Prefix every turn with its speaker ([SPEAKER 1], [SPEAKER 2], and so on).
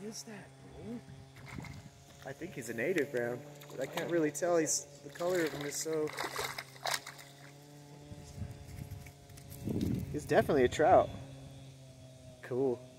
[SPEAKER 1] is that, bro? I think he's a native brown, but I can't really tell. The color of him is so... He's definitely a trout. Cool.